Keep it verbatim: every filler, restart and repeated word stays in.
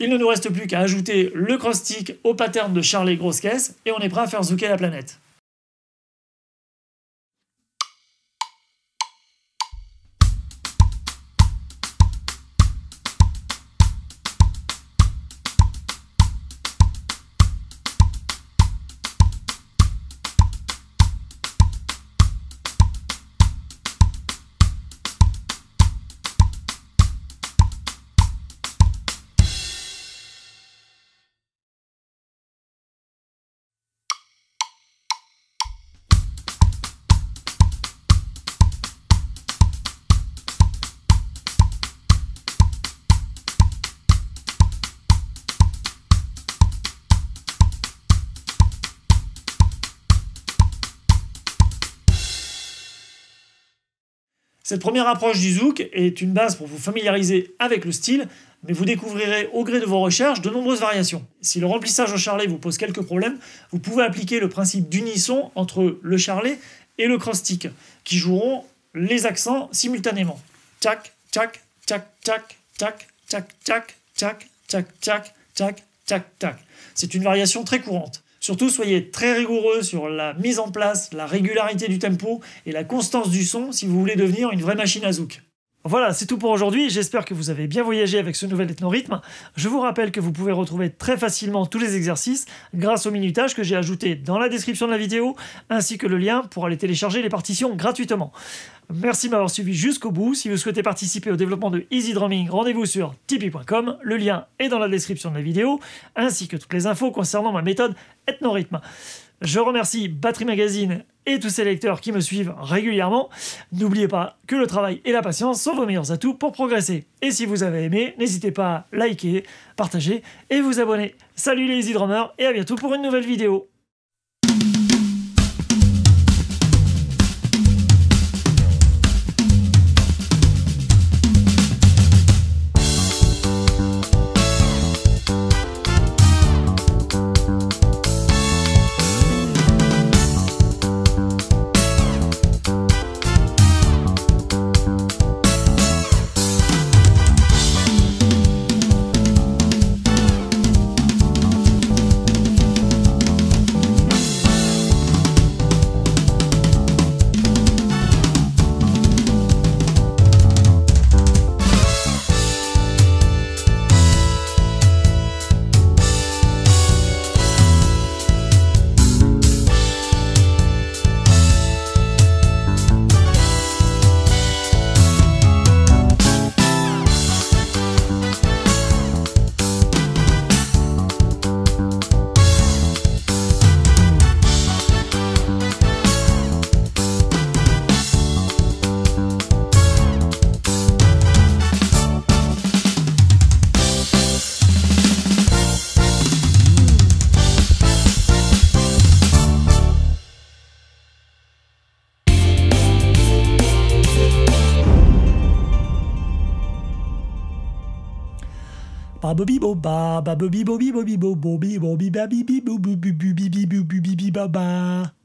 Il ne nous reste plus qu'à ajouter le cross-stick au pattern de Charlet grosse caisse et on est prêt à faire zouker la planète. Cette première approche du zouk est une base pour vous familiariser avec le style, mais vous découvrirez au gré de vos recherches de nombreuses variations. Si le remplissage au charlet vous pose quelques problèmes, vous pouvez appliquer le principe d'unisson entre le charlet et le cross-stick, qui joueront les accents simultanément. Tac, tac, tac, tac, tac, tac, tac, tac, tac, tac, tac, tac, tac. C'est une variation très courante. Surtout, soyez très rigoureux sur la mise en place, la régularité du tempo et la constance du son si vous voulez devenir une vraie machine à zouk. Voilà, c'est tout pour aujourd'hui, j'espère que vous avez bien voyagé avec ce nouvel ethnorhythme. Je vous rappelle que vous pouvez retrouver très facilement tous les exercices grâce au minutage que j'ai ajouté dans la description de la vidéo, ainsi que le lien pour aller télécharger les partitions gratuitement. Merci de m'avoir suivi jusqu'au bout. Si vous souhaitez participer au développement de Easy Drumming, rendez-vous sur tipeee point com. Le lien est dans la description de la vidéo, ainsi que toutes les infos concernant ma méthode ethnorhythme. Je remercie Battery Magazine et tous ces lecteurs qui me suivent régulièrement. N'oubliez pas que le travail et la patience sont vos meilleurs atouts pour progresser. Et si vous avez aimé, n'hésitez pas à liker, partager et vous abonner. Salut les Easy Drummers et à bientôt pour une nouvelle vidéo. Ba ba bi bo ba ba ba bi bo bi bo bi bo bo bi bo bi ba bi bi bo bi bi bi bi bi bi bi ba ba.